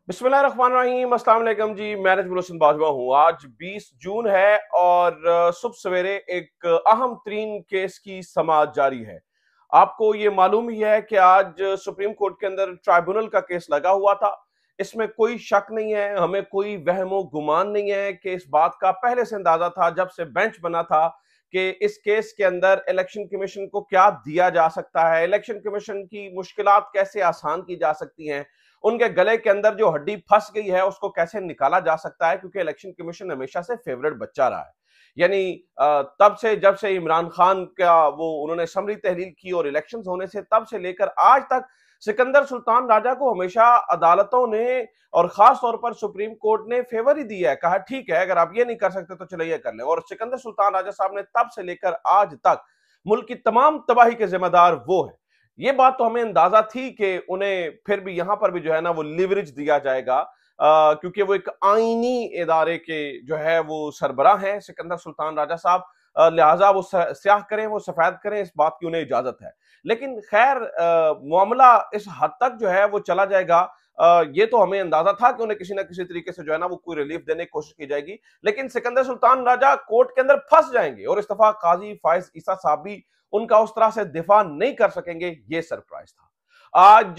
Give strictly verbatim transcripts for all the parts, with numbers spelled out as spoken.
बिस्मिल्लाहिर्रहमानिर्रहीम, अस्सलाम वालेकुम जी। मैं नजमुल हसन बाजवा हूँ। आज बीस जून है और सुबह सवेरे एक अहम तरीन केस की समाअत जारी है। आपको ये मालूम ही है कि आज सुप्रीम कोर्ट के अंदर ट्राइब्यूनल का केस लगा हुआ था। इसमें कोई शक नहीं है, हमें कोई वहमो गुमान नहीं है कि इस बात का पहले से अंदाजा था जब से बेंच बना था कि इस केस के अंदर इलेक्शन कमीशन को क्या दिया जा सकता है, इलेक्शन कमीशन की मुश्किलात कैसे आसान की जा सकती हैं, उनके गले के अंदर जो हड्डी फंस गई है उसको कैसे निकाला जा सकता है, क्योंकि इलेक्शन कमीशन हमेशा से फेवरेट बच्चा रहा है। यानी तब से जब से इमरान खान का वो उन्होंने समरी तहलील की और इलेक्शंस होने से तब से लेकर आज तक सिकंदर सुल्तान राजा को हमेशा अदालतों ने और खास तौर पर सुप्रीम कोर्ट ने फेवर ही दिया है। कहा ठीक है, अगर आप ये नहीं कर सकते तो चलो ये कर लें। और सिकंदर सुल्तान राजा साहब ने तब से लेकर आज तक मुल्क की तमाम तबाही के जिम्मेदार वो है। ये बात तो हमें अंदाजा थी कि उन्हें फिर भी यहां पर भी जो है ना वो लिवरेज दिया जाएगा, आ, क्योंकि वो एक आईनी इदारे के जो है वो सरबराह हैं सिकंदर सुल्तान राजा साहब। लिहाजा वो स्याह करें, वो सफेद करें, इस बात की उन्हें इजाजत है। लेकिन खैर मामला इस हद तक जो है वो चला जाएगा, आ, ये तो हमें अंदाजा था कि उन्हें किसी ना किसी तरीके से जो है ना वो कोई रिलीफ देने की कोशिश की जाएगी। लेकिन सिकंदर सुल्तान राजा कोर्ट के अंदर फंस जाएंगे और इस दफा काजी फायज ईसा साहब भी उनका उस तरह से दिफा नहीं कर सकेंगे, ये सरप्राइज था। आज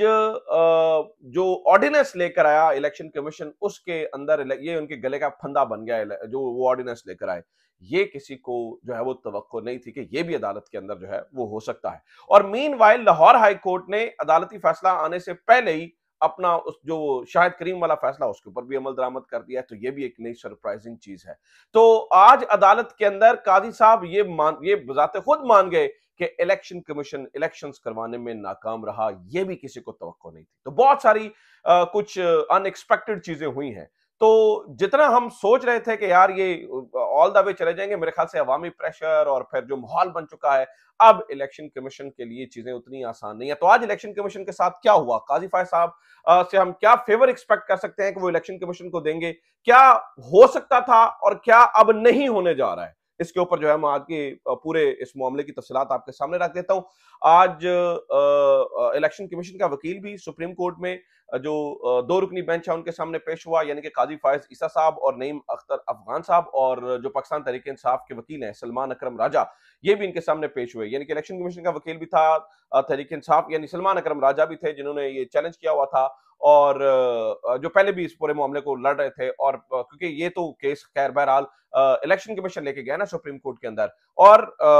जो ऑर्डिनेंस लेकर आया इलेक्शन कमीशन, उसके अंदर ये उनके गले का फंदा बन गया। जो वो ऑर्डिनेंस लेकर आए, ये किसी को जो है वो तवक्को नहीं थी कि ये भी अदालत के अंदर जो है वो हो सकता है। और मीनवाइल लाहौर हाई कोर्ट ने अदालती फैसला आने से पहले ही अपना उस जो शाहिद करीम वाला फैसला उसके ऊपर भी अमल दरामद कर दिया है। तो ये भी एक नई सरप्राइजिंग चीज है। तो आज अदालत के अंदर काजी साहब ये मान ये बजाते खुद मान गए कि इलेक्शन कमीशन इलेक्शंस करवाने में नाकाम रहा, यह भी किसी को तवक्को नहीं थी। तो बहुत सारी आ, कुछ अनएक्सपेक्टेड चीजें हुई हैं। तो जितना हम सोच रहे थे कि यार ये ऑल द वे चले जाएंगे, मेरे ख्याल से अवामी प्रेशर और फिर जो माहौल बन चुका है, अब इलेक्शन कमीशन के लिए चीजें उतनी आसान नहीं है। तो आज इलेक्शन कमीशन के साथ क्या हुआ, काजी फायज साहब से हम क्या फेवर एक्सपेक्ट कर सकते हैं कि वो इलेक्शन कमीशन को देंगे, क्या हो सकता था और क्या अब नहीं होने जा रहा है, इसके ऊपर जो है मैं आज के पूरे इस मामले की तफसीलात आपके सामने रख देता हूं। आज इलेक्शन कमीशन का वकील भी सुप्रीम कोर्ट में जो दो रुकनी बेंच है उनके सामने पेश हुआ, यानी कि काजी फायज ईसा साहब और नईम अख्तर अफगान साहब, और जो पाकिस्तान तहरीक इंसाफ के वकील हैं सलमान अकरम राजा, ये भी इनके सामने पेश हुए। यानी कि इलेक्शन कमीशन का वकील भी था तहरीक इंसाफ, यानी सलमान अकरम राजा भी थे जिन्होंने ये चैलेंज किया हुआ था और जो पहले भी इस पूरे मामले को लड़ रहे थे। और क्योंकि ये तो केस खैर बहरहाल इलेक्शन कमीशन लेके गया ना सुप्रीम कोर्ट के अंदर, और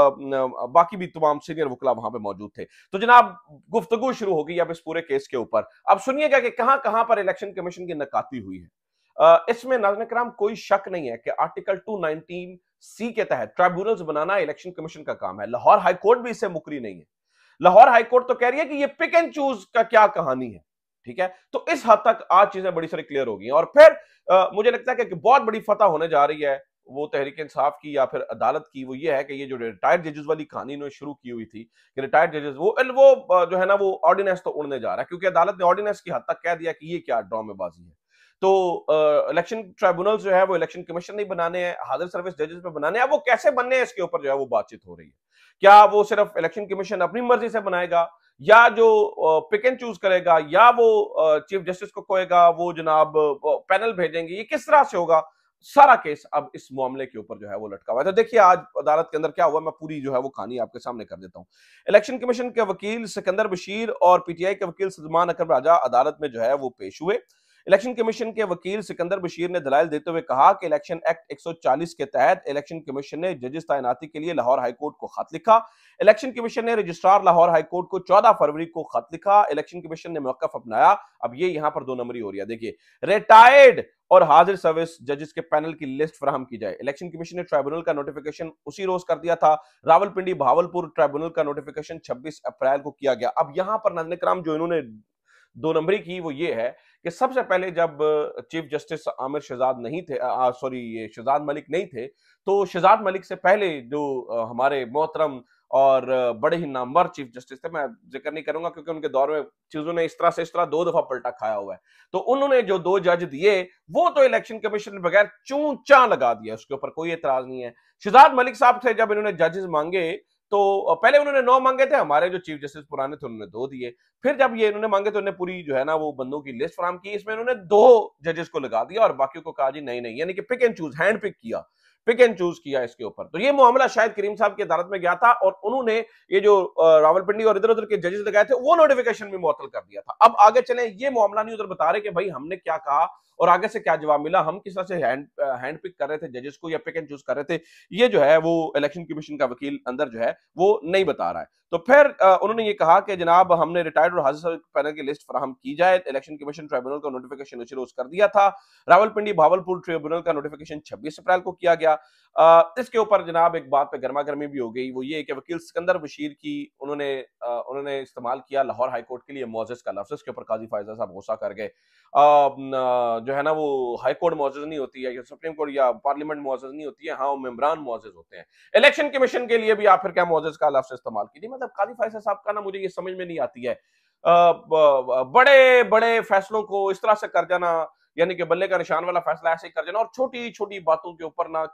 बाकी भी तमाम सीनियर वकील वहां पे मौजूद थे। तो जनाब गुफ्तगू शुरू हो गई अब इस पूरे केस के ऊपर। अब सुनिएगा कि कहां कहां पर इलेक्शन कमीशन की नकाती हुई है। इसमें नाज़रीन किराम कोई शक नहीं है कि आर्टिकल टू नाइनटीन सी के तहत ट्राइब्यूनल्स बनाना इलेक्शन कमीशन का काम है। लाहौर हाईकोर्ट भी इससे मुकरी नहीं है। लाहौर हाईकोर्ट तो कह रही है कि ये पिक एंड चूज का क्या कहानी है, ठीक है। तो इस हद तक आज चीजें बड़ी सारी क्लियर हो गई। और फिर आ, मुझे लगता है कि बहुत बड़ी फतह होने जा रही है वो तहरीक इंसाफ की या फिर अदालत की। वो ये है कि ये जो रिटायर्ड जजेस वाली कहानी इन्होंने शुरू की हुई थी कि रिटायर्ड जजेस वो वो जो है ना वो ऑर्डिनेंस तो उड़ने जा रहा है, क्योंकि अदालत ने ऑर्डिनेंस की हद तक कह दिया कि ये क्या ड्रामेबाजी है। तो इलेक्शन ट्राइब्यूनल जो है वो इलेक्शन कमीशन नहीं बनाने हैं, हाजिर सर्विस जजेस पे बनाने हैं। वो कैसे बनने हैं इसके ऊपर जो है वो बातचीत हो रही है। क्या वो सिर्फ इलेक्शन कमीशन अपनी मर्जी से बनाएगा, या जो पिक एंड चूज करेगा, या वो चीफ जस्टिस को कहेगा वो जनाब पैनल भेजेंगे, ये किस तरह से होगा? सारा केस अब इस मामले के ऊपर जो है वो लटका हुआ है। तो देखिए आज अदालत के अंदर क्या हुआ, मैं पूरी जो है वो कहानी आपके सामने कर देता हूं। इलेक्शन कमीशन के वकील सिकंदर बशीर और पीटीआई के वकील सलमान अकरम राजा अदालत में जो है वो पेश हुए। इलेक्शन कमीशन के वकील सिकंदर बशीर ने दलाइल देते हुए कहा कि इलेक्शन एक्ट एक सौ चालीस के तहत इलेक्शन कमीशन ने जजेस तैनाती के लिए लाहौर हाईकोर्ट को खत लिखा। इलेक्शन कमीशन ने रजिस्ट्रार लाहौर हाईकोर्ट को चौदह फरवरी को खत लिखा। इलेक्शन कमीशन ने मौकफ अपनाया। अब ये यहां पर दो नंबरी हो रही है। देखिए, रिटायर्ड और हाजिर सर्विस जजेस के पैनल की लिस्ट फराहम की जाए। इलेक्शन कमीशन ने ट्राइब्यूनल का नोटिफिकेशन उसी रोज कर दिया था। रावलपिंडी भावलपुर ट्राइब्यूनल का नोटिफिकेशन छब्बीस अप्रैल को किया गया। अब यहां पर नाज़रीन किराम जो इन्होंने दो नंबरी की वो ये है कि सबसे पहले जब चीफ जस्टिस आमिर शहजाद नहीं थे, सॉरी ये शहजाद मलिक नहीं थे, तो शहजाद मलिक से पहले जो हमारे मोहतरम और बड़े ही नामवर चीफ जस्टिस थे, मैं जिक्र नहीं करूंगा क्योंकि उनके दौर में चीजों ने इस तरह से इस तरह दो दफा पलटा खाया हुआ है। तो उन्होंने जो दो जज दिए वो तो इलेक्शन कमीशन ने बगैर चूं चा लगा दिया, उसके ऊपर कोई एतराज नहीं है। शहजाद मलिक साहब से जब इन्होंने जजेस मांगे तो पहले उन्होंने नौ मांगे थे, हमारे जो चीफ जस्टिस पुराने थे उन्होंने दो दिए। फिर जब ये इन्होंने मांगे तो उन्होंने पूरी जो है ना वो बंदों की लिस्ट फराहम की, इसमें उन्होंने दो जजेस को लगा दिया और बाकी को कहा जी नहीं नहीं, यानी कि pick and choose, hand pick किया, पिक एंड चूज किया इसके ऊपर। तो ये मामला शायद करीम साहब की अदालत में गया था और उन्होंने ये जो रावलपिंडी और इधर उधर के जजेस लगाए थे वो नोटिफिकेशन भी मुअत्तल कर दिया था। अब आगे चले, ये मामला नहीं उधर बता रहे कि भाई हमने क्या कहा और आगे से क्या जवाब मिला, हम किस तरह से हैंड हैंड पिक कर रहे थे जजेस को या पिक एंड चूज कर रहे थे, ये जो है वो इलेक्शन कमीशन का वकील अंदर जो है वो नहीं बता रहा है। तो फिर उन्होंने ये कहा कि जनाब हमने रिटायर्ड और हाजिर पैनल की लिस्ट फराहम की जाए। इलेक्शन कमीशन ट्रिब्यूनल का नोटिफिकेशन उसी रोज कर दिया था। रावलपिंडी भावलपुर ट्रिब्यूनल का नोटिफिकेशन छब्बीस अप्रैल को किया गया। आ, इसके ऊपर जनाब एक बात पे गर्मा गर्मी भी हो गई, वो ये कि वकील सिकंदर बशीर की उन्होंने आ, उन्होंने इस्तेमाल किया लाहौर हाईकोर्ट के लिए मोअज़्ज़ज़ का लफ्ज़। इसके ऊपर काजी फायजा साहब गुस्सा कर गए। जो है ना वो हाईकोर्ट मोअज़्ज़ज़ नहीं होती है या सुप्रीम कोर्ट या पार्लियामेंट मोअज़्ज़ज़ नहीं होती है, हाँ वो मेंबरान मोअज़्ज़ज़ होते हैं। इलेक्शन कमीशन के लिए भी आप फिर क्या मोअज़्ज़ज़ का लफ्ज़ इस्तेमाल कीजिए, मतलब काजी फायजा साहब का ना मुझे ये समझ में नहीं आती है। बड़े बड़े फैसलों को इस तरह से कर जाना, यानी कि बल्ले का निशान वाला फैसला ऐसे ही कर जाना और छोटी छोटी बातों के ऊपर ना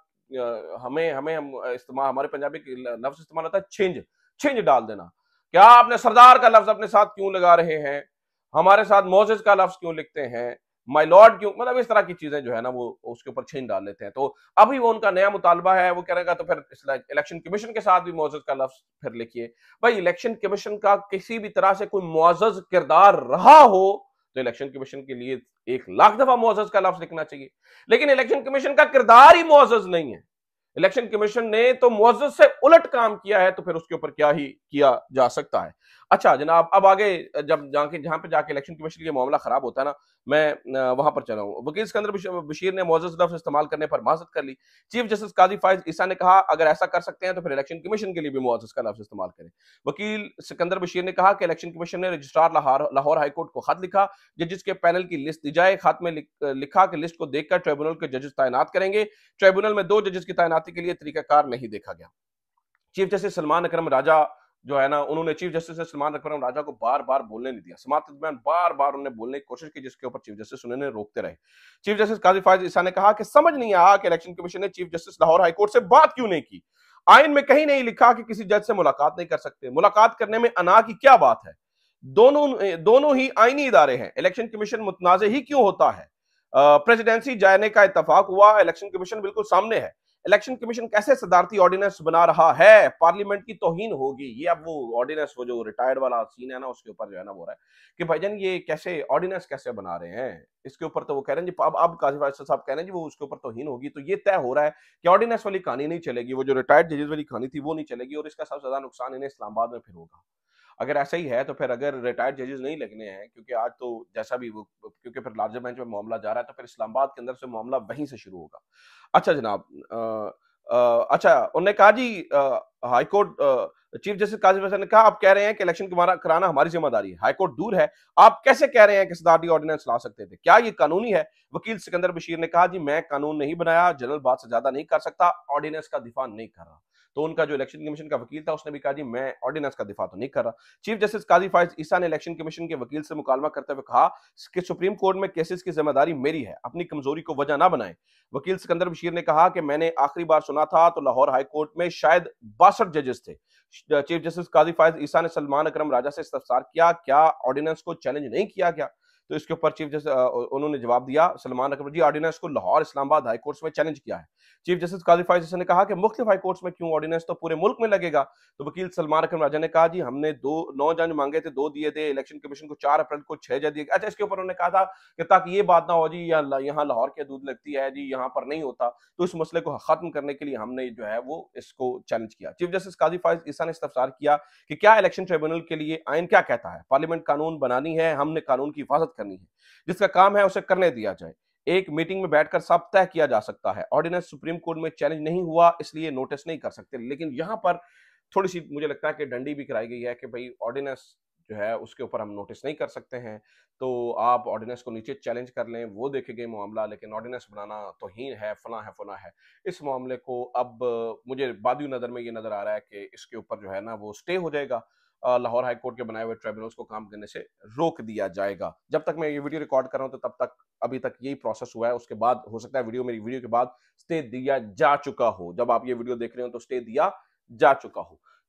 हमें हमें हम इस्तेमाल, हमारे पंजाबी लफ्ज इस्तेमाल होता है छिंज, छिंज डाल देना। क्या आपने सरदार का लफ्ज अपने साथ क्यों लगा रहे हैं, हमारे साथ मोजेस का लफ्ज क्यों लिखते हैं, माय लॉर्ड क्यों, मतलब इस तरह की चीजें जो है ना वो उसके ऊपर छिंज डाल लेते हैं। तो अभी वो उनका नया मुतालबा है, वो करेगा तो फिर इलेक्शन कमीशन के साथ भी मोजेस का लफ्ज फिर लिखिए। भाई इलेक्शन कमीशन का किसी भी तरह से कोई मुअज़्ज़ज़ किरदार रहा हो तो इलेक्शन कमीशन के लिए एक लाख दफा मुअज़्ज़ज़ का लफ्ज लिखना चाहिए, लेकिन इलेक्शन कमीशन का किरदार ही मुअज़्ज़ज़ नहीं है। इलेक्शन कमीशन ने तो मुअज़्ज़ज़ से उलट काम किया है, तो फिर उसके ऊपर क्या ही किया जा सकता है। अच्छा जनाब, अब आगे जब जाके जहां पे जाके इलेक्शन कमीशन का मामला खराब होता है ना, मैं वहां पर चला हूं। वकील सिकंदर बशीर ने मुअज़्ज़ज़ लफ्ज़ इस्तेमाल करने पर माज़रत कर ली। चीफ जस्टिस काजी फायज ईसा ने कहा अगर ऐसा कर सकते हैं तो फिर इलेक्शन कमीशन के लिए भी मुअज़्ज़ज़ का लफ्ज़ इस्तेमाल करें। वकील सिकंदर बशीर ने कहा कि इलेक्शन कमीशन ने रजिस्ट्रार लाहौर हाईकोर्ट को खत लिखा, जजेस के पैनल की लिस्ट दी जाए। खत में लिखा कि लिस्ट को देखकर ट्रिब्यूनल के जजेस तैनात करेंगे। ट्रिब्यूनल में दो जजेस की तैनाती के लिए तरीकाकार नहीं देखा गया। चीफ जस्टिस सलमान अकरम राजा जो है ना, उन्होंने चीफ जस्टिस ने सलमान अकरम राजा को बार बार बोलने नहीं दिया। समाअत के दरमियान बार बार उन्होंने बोलने की कोशिश की, जिसके ऊपर चीफ जस्टिस उन्होंने रोकते रहे। चीफ जस्टिस काजी फायज ईसा ने कहा कि समझ नहीं आया कि इलेक्शन कमीशन ने चीफ जस्टिस लाहौर हाईकोर्ट से बात क्यों नहीं की। आइन में कहीं नहीं लिखा कि किसी जज से मुलाकात नहीं कर सकते। मुलाकात करने में अना की क्या बात है? दोनों दोनों ही आईनी इदारे हैं। इलेक्शन कमीशन मुतनाज़ ही क्यों होता है? प्रेसिडेंसी जाने का इत्तफाक हुआ, इलेक्शन कमीशन बिल्कुल सामने है। इलेक्शन कमीशन कैसे सदारती ऑर्डिनेंस बना रहा है? पार्लियामेंट की तौहीन होगी। ये अब वो ऑर्डिनेंस, वो जो रिटायर्ड वाला सीन है ना, उसके ऊपर जो है ना वो रहा है कि भाईजान ये कैसे ऑर्डिनेंस कैसे बना रहे हैं, इसके ऊपर तो वो कह रहे हैं जी, अब अब काजी फायज साहब कह रहे हैं जी वो उसके ऊपर तौहीन होगी। तो ये तय हो रहा है कि ऑर्डिनेंस वाली कहानी नहीं चलेगी, वो जो रिटायर्ड जजेस वाली कहानी थी वो नहीं चलेगी और इसका सबसे ज्यादा नुकसान इन्हें इस्लामाबाद में फिर होगा। अगर ऐसा ही है तो फिर अगर रिटायर्ड जजेस नहीं लगने हैं, क्योंकि आज तो जैसा भी वो, क्योंकि फिर लार्जर बेंच में मामला जा रहा है, तो फिर इस्लामाबाद के अंदर से मामला वहीं से शुरू होगा। अच्छा जनाब, आ, आ, अच्छा उन्होंने कहा जी high court chief justice Qazi Faez ने कहा आप कह रहे हैं कि इलेक्शन कराना हमारी जिम्मेदारी है, हाईकोर्ट दूर है, आप कैसे कह रहे हैं कि सदारती ऑर्डिनेंस ला सकते थे, क्या ये कानूनी है? वकील सिकंदर बशीर ने कहा जी मैं कानून नहीं बनाया, जनरल बात से ज्यादा नहीं कर सकता, ऑर्डिनेंस का दिफा नहीं कर रहा। तो उनका जो इलेक्शन कमीशन का वकील था उसने भी कहा जी मैं ऑर्डिनेंस का दिफा तो नहीं कर रहा। चीफ जस्टिस काजी फायज ईसा ने इलेक्शन कमीशन के वकील से मुकालमा करते हुए कहा कि सुप्रीम कोर्ट में केसेस की जिम्मेदारी मेरी है, अपनी कमजोरी को वजह ना बनाएं। वकील सिकंदर बशीर ने कहा कि मैंने आखिरी बार सुना था तो लाहौर हाईकोर्ट में शायद बासठ जजेस थे। चीफ जस्टिस काजी फायज ईसा ने सलमान अकरम राजा से इस्तफसार किया क्या ऑर्डिनेंस को चैलेंज नहीं किया गया? तो इसके ऊपर चीफ जस्टिस उन्होंने जवाब दिया, सलमान अकरम जी ऑर्डिनेंस को लाहौर इस्लामाबाद हाईकोर्ट्स में चैलेंज किया है। चीफ जस्टिस काजी फायज ने कहा कि मुख्तलिफ हाईकोर्ट्स में क्यों ऑर्डिनेंस, तो पूरे मुल्क में लगेगा। तो वकील सलमान अकरम राजा ने कहा जी हमने दो नौ जज मांगे थे, दो दिए थे, इलेक्शन कमीशन को चार अप्रैल को छह जज दिए। अच्छा इसके ऊपर उन्होंने कहा था कि ताकि ये बात ना हो जी यहाँ लाहौर की हदूद लगती है जी, यहाँ पर नहीं होता, तो इस मसले को खत्म करने के लिए हमने जो है वो इसको चैलेंज किया। चीफ जस्टिस काजी फायज ईसा ने इस्तफसार किया कि क्या इलेक्शन ट्रिब्यूनल के लिए आइन क्या कहता है? पार्लियामेंट कानून बनानी है, हमने कानून की हिफाजत करनी है, जिसका काम है उसे करने दिया जाए। एक मीटिंग में बैठकर सब तय किया जा सकता है। ऑर्डिनेंस सुप्रीम कोर्ट में चैलेंज नहीं हुआ इसलिए नोटिस नहीं कर सकते। लेकिन यहां पर थोड़ी सी मुझे लगता है कि डंडी भी कराई गई है कि भाई ऑर्डिनेंस जो है उसके ऊपर हम नोटिस नहीं कर सकते हैं, तो आप ऑर्डिनेंस को नीचे चैलेंज कर लें, वो देखे गए मामला, लेकिन ऑर्डिनेंस बनाना तौहीन है, फला है फला है। इस मामले को अब मुझे बादी नजर में ये नजर आ रहा है कि इसके ऊपर जो है ना वो स्टे हो जाएगा, लाहौर हाईकोर्ट के बनाए हुए ट्रिब्यूनल्स को काम करने से रोक दिया जाएगा। जब तक मैं ये वीडियो रिकॉर्ड कर रहा हूं तो तब तक अभी तक यही प्रोसेस हुआ है। उसके बाद हो सकता है वीडियो मेरी वीडियो के बाद स्टे दिया जा चुका हो, जब आप ये वीडियो देख रहे हो तो स्टे दिया जा चुका हो।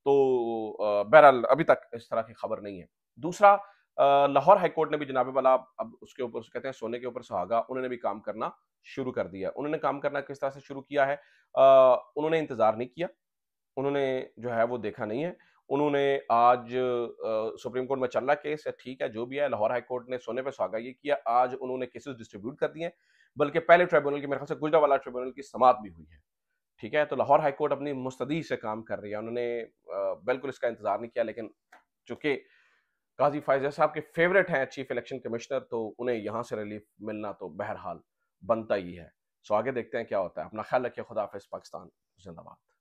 तो अ, बहरहाल अभी तक इस तरह की खबर नहीं है। दूसरा, अ, लाहौर हाईकोर्ट ने भी जनाब वाला अब उसके ऊपर कहते हैं सोने के ऊपर सुहागा, उन्होंने भी काम करना शुरू कर दिया। उन्होंने काम करना किस तरह से शुरू किया है? अ, उन्होंने इंतजार नहीं किया, उन्होंने जो है वो देखा नहीं है। उन्होंने आज अ, सुप्रीम कोर्ट में चल रहा केस है, ठीक है, जो भी है, लाहौर हाई कोर्ट ने सोने पे सुहागा ये किया, आज उन्होंने केसेस डिस्ट्रीब्यूट कर दिए हैं, बल्कि पहले ट्रिब्यूनल की मेरे ख्याल से गुजरांवाला ट्रिब्यूनल की समाअत भी हुई है। ठीक है, तो लाहौर हाई कोर्ट अपनी मुस्तैदी से काम कर रही है, उन्होंने अ, बिल्कुल इसका इंतजार नहीं किया, लेकिन चूंकि काजी फायजा साहब के फेवरेट हैं चीफ इलेक्शन कमिश्नर, तो उन्हें यहां से रिलीफ मिलना तो बहरहाल बनता ही है। सो आगे देखते हैं क्या होता है। अपना ख्याल रखिए, खुदा हाफिज, पाकिस्तान जिंदाबाद।